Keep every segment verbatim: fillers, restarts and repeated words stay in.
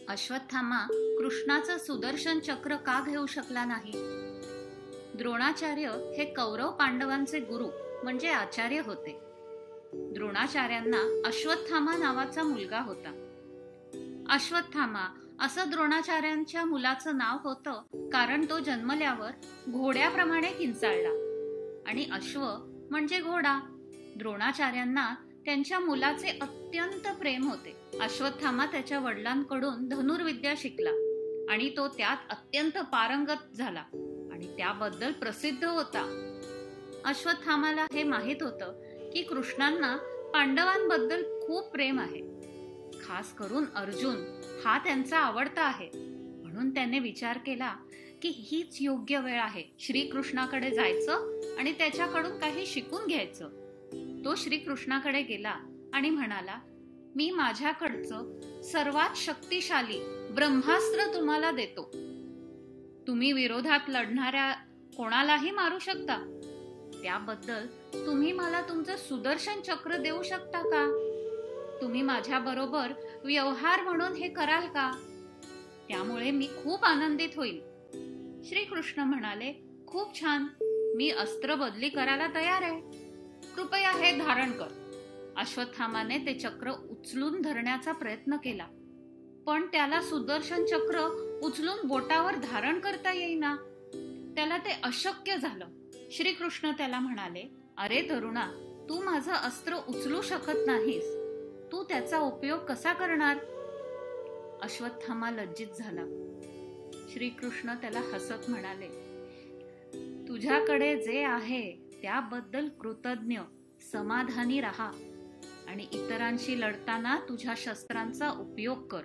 अश्वत्थामा कृष्णाचं सुदर्शन चक्र का घेऊ शकला नाही? द्रोणाचार्य हे कौरव पांडवांचे गुरु म्हणजे आचार्य होते. द्रोणाचार्यांना अश्वत्थामा नावाचा मुलगा होता. अश्वत्थामा असं द्रोणाचार्यांच्या मुलाचं नाव होतं कारण तो जन्मल्यावर घोड्याप्रमाणे किंचाळला आणि अश्व म्हणजे घोडा. द्रोणाचार्यांना त्यांच्या मुलाचे अत्यंत प्रेम होते. अश्वत्थामा त्याच्या वडिलांकडून धनुर्विद्या शिकला आणि तो त्यात अत्यंत पारंगत झाला आणि त्याबद्दल प्रसिद्ध होता. अश्वत्थामाला हे माहित होतं की कृष्णांना पांडवांबद्दल खूप प्रेम आहे. खास करून अर्जुन हा त्यांचा आवडता आहे. म्हणून त्याने विचार केला की हीच योग्य वेळ आहे श्रीकृष्णाकडे जायचं आणि त्याच्याकडून काही शिकून घ्यायचं. तो श्रीकृष्णाकडे गेला आणि म्हणाला, मी माझ्याकडचं सर्वात शक्तिशाली ब्रह्मास्त्र तुम्हाला देतो. तुम्ही विरोधात लढणाऱ्या कोणालाही मारू शकता. त्याबद्दल तुम्ही मला तुमचं सुदर्शन चक्र देऊ शकता का? तुम्ही माझ्या बरोबर व्यवहार म्हणून हे कराल का? त्यामुळे मी खूप आनंदित होईल. श्रीकृष्ण म्हणाले, खूप छान, मी अस्त्र बदली करायला तयार आहे. कृपया हे धारण कर. अश्वत्थामाने ते चक्र उचलून धरण्याचा प्रयत्न केला, पण त्याला सुदर्शन चक्र उचलून बोटावर धारण करता येईना. त्याला ते अशक्य झालं. श्रीकृष्ण त्याला म्हणाले, अरे तरुणा, तू माझं अस्त्र उचलू शकत नाहीस. तू त्याचा उपयोग कसा करणार? अश्वत्थामा लज्जित झाला. श्रीकृष्ण त्याला हसत म्हणाले, तुझ्याकडे जे आहे त्याबद्दल कृतज्ञ समाधानी राहा आणि इतरांशी लढताना तुझ्या शस्त्रांचा उपयोग कर.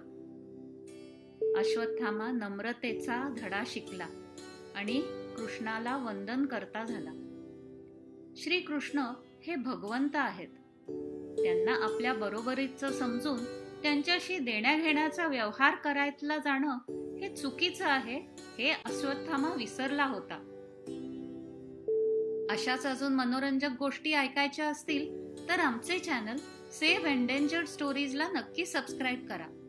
अश्वत्थामा नम्रतेचा धडा शिकला आणि कृष्णाला वंदन करता झाला. श्रीकृष्ण हे भगवंत आहेत. त्यांना आपल्या बरोबरीचं समजून त्यांच्याशी देण्याघेण्याचा व्यवहार करायला जाणं हे चुकीचं आहे हे अश्वत्थामा विसरला होता. अशाच अजून मनोरंजक गोष्टी ऐकायच्या असतील तर आमचे चॅनल सेव्ह एंडेंजर्ड स्टोरीजला नक्की सबस्क्राईब करा.